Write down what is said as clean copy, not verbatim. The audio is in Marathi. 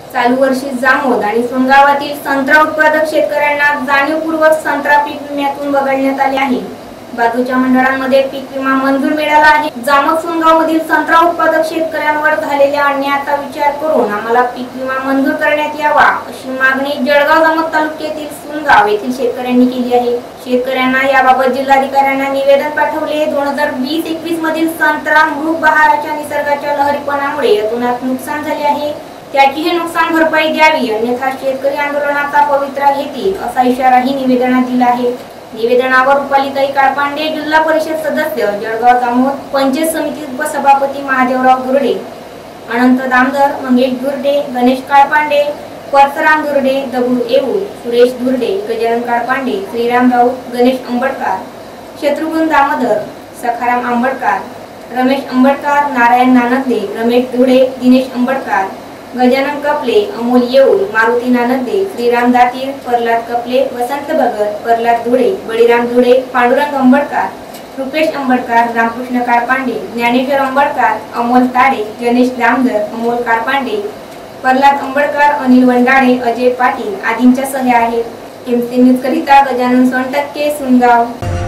चालू वर्षी जामोद आणि सोनगावातील संत्रा उत्पादक शेतकऱ्यांना जाणीवपूर्वक संत्रा पीक विम्यातून वगळण्यात आले आहे। बाजूच्या मंडळांमध्ये पीक विमा मंजूर मिळाला आहे। जामोद सोनगाव मधील संत्रा उत्पादक शेतकऱ्यांवर झालेल्या अन्यायाचा विचार करून आम्हाला पीक विमा मंजूर करण्यात यावा अशी मागणी जळगाव जामोद तालुक्यातील सोनगाव येथील शेतकऱ्यांनी केली आहे। शेतकऱ्यांना याबाबत जिल्हाधिकाऱ्यांना निवेदन पाठवले। 2020-21 मधील संत्रा मृग बहाराच्या निसर्गाच्या लहरीपणामुळे अतोनात नुकसान झाले आहे। त्याची हे नुकसान भरपाई द्यावी, अन्यथा शेतकरी आंदोलनाचा पवित्रा घेतील असा इशाराही निवेदनात दिला आहे। निवेदनावर रुपालीताई काळपांडे, जिल्हा परिषद सदस्य जळगाव जामोद, पंचायत समिती उपसभापती महादेवराव दुर्डे, अनंत दामदर, मंगेश दुर्डे, गणेश काळपांडे, परसराम दुर्डे, दगडू येऊळ, सुरेश दुर्डे, गजानन काळपांडे, श्रीराम राऊत, गणेश अंबडकर, शत्रुघ्न दामोदर, सखाराम अंबडकर, रमेश अंबडकर, नारायण नानदे, रमेश धुळे, दिनेश अंबडकर, गजानन कपले, अमोल येऊळ, मारुती नानदे, श्रीराम दातीर, प्रल्हाद कपले, वसंत भगत, प्रल्हाद धुळे, बळीराम धुळे, पांडुरंग अंबडकर, रुपेश अंबडकर, रामकृष्ण काळपांडे, ज्ञानेश्वर अंबडकर, अमोल ताडे, गणेश दामदर, अमोल काळपांडे, प्रल्हाद अंबडकर, अनिल वंडाळे, अजय पाटील आदींच्या सह्या आहेत। एमसी न्यूज करिता गजानन सोनटक्के, सोनगाव।